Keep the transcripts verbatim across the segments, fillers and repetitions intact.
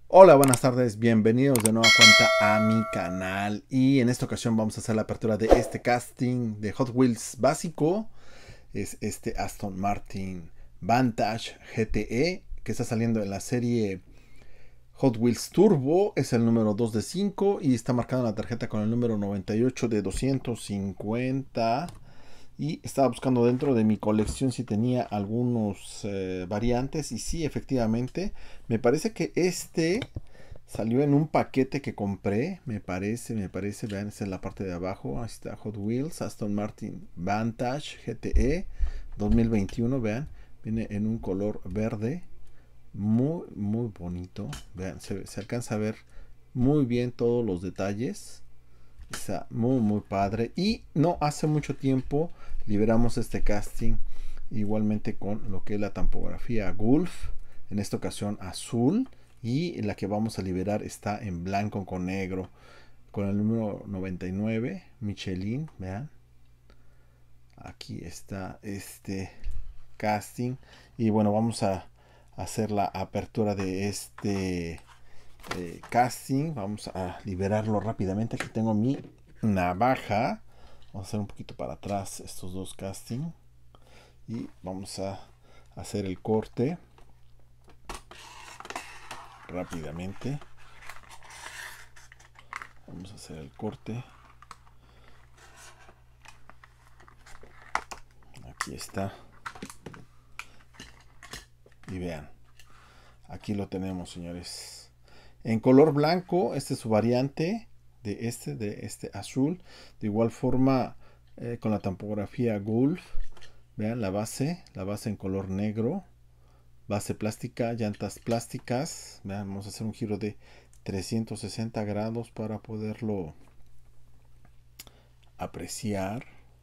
Hola, buenas tardes, bienvenidos de nueva cuenta a mi canal y en esta ocasión vamos a hacer la apertura de este casting de Hot Wheels básico. Es este Aston Martin Vantage G T E que está saliendo en la serie Hot Wheels Turbo. Es el número dos de cinco y está marcado en la tarjeta con el número noventa y ocho de doscientos cincuenta. Y estaba buscando dentro de mi colección si tenía algunos eh, variantes. Y sí, efectivamente, me parece que este salió en un paquete que compré. Me parece, me parece. Vean, esta es la parte de abajo. Ahí está Hot Wheels, Aston Martin Vantage G T E dos mil veintiuno. Vean, viene en un color verde. Muy, muy bonito. Vean, se, se alcanza a ver muy bien todos los detalles. Está muy muy padre. Y no hace mucho tiempo liberamos este casting igualmente con lo que es la tampografía Gulf. En esta ocasión azul. Y la que vamos a liberar está en blanco con negro. Con el número noventa y nueve. Michelin. Vean. Aquí está este casting. Y bueno, vamos a hacer la apertura de este eh, casting. Vamos a liberarlo rápidamente. Aquí tengo mi navaja. Vamos a hacer un poquito para atrás estos dos casting y vamos a hacer el corte rápidamente. Vamos a hacer el corte. Aquí está. Y vean, aquí lo tenemos, señores, en color blanco. Este es su variante de este, de este azul. De igual forma, eh, con la tampografía Gulf. Vean la base, la base en color negro. Base plástica, llantas plásticas. Vean, vamos a hacer un giro de trescientos sesenta grados para poderlo apreciar.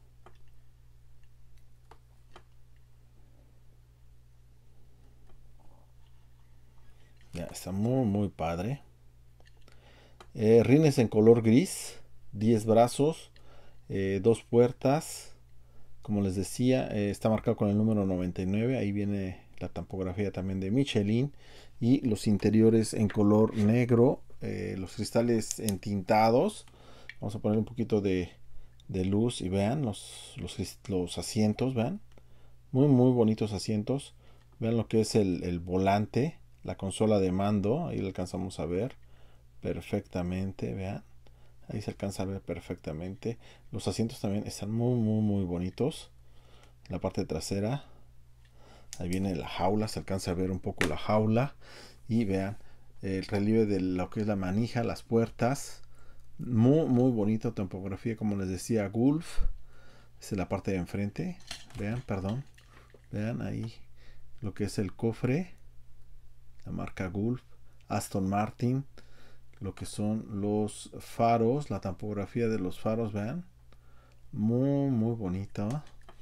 Ya está muy muy padre. Eh, rines en color gris, diez brazos, eh, dos puertas. Como les decía, eh, está marcado con el número noventa y nueve. Ahí viene la tampografía también de Michelin. Y los interiores en color negro. Eh, los cristales entintados. Vamos a poner un poquito de, de luz y vean los, los, los asientos. Vean. Muy, muy bonitos asientos. Vean lo que es el, el volante. La consola de mando. Ahí lo alcanzamos a ver perfectamente. Vean. Ahí se alcanza a ver perfectamente. Los asientos también están muy, muy, muy bonitos. La parte trasera. Ahí viene la jaula. Se alcanza a ver un poco la jaula. Y vean el relieve de lo que es la manija, las puertas. Muy, muy bonito. Topografía, como les decía, Gulf. Esta es la parte de enfrente. Vean, perdón. Vean ahí lo que es el cofre. La marca Gulf. Aston Martin. Lo que son los faros, la topografía de los faros, vean, muy muy bonito.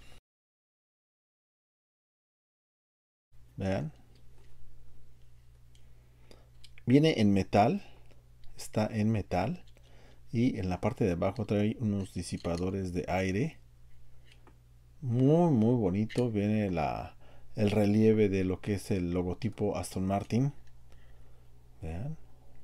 Vean, viene en metal, está en metal y en la parte de abajo trae unos disipadores de aire. Muy muy bonito. Viene la el relieve de lo que es el logotipo Aston Martin. Vean,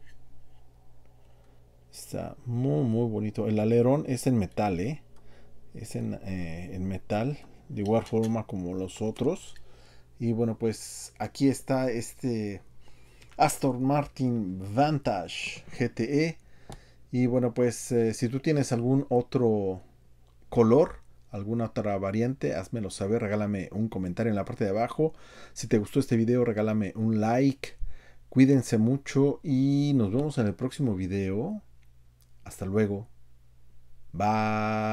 está muy muy bonito. El alerón es en metal, eh es en, eh, en metal, de igual forma como los otros. Y bueno, pues aquí está este Aston Martin Vantage G T E. Y bueno, pues eh, si tú tienes algún otro color, alguna otra variante, házmelo saber, regálame un comentario en la parte de abajo. Si te gustó este video, regálame un like. Cuídense mucho y nos vemos en el próximo video. Hasta luego. Bye.